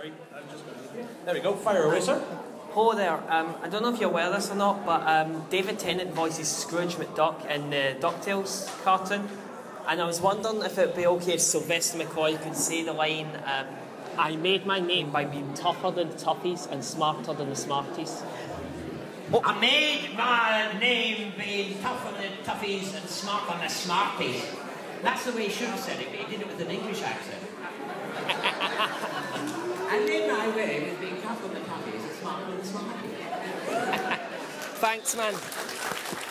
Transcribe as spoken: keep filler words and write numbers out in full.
Sorry, I'm just going to... There we go, fire away, sir. Hello there. Um, I don't know if you're aware of this or not, but um, David Tennant voices Scrooge McDuck in the DuckTales cartoon. And I was wondering if it would be okay if Sylvester McCoy could say the line, um, I made my name by being tougher than the toughies and smarter than the smarties. Oh. I made my name being tougher than the toughies and smarter than the smarties. That's the way he should have said it, but he did it with an English accent. I made my way with being tougher than the toughies and smarter than the smarties. Thanks, man.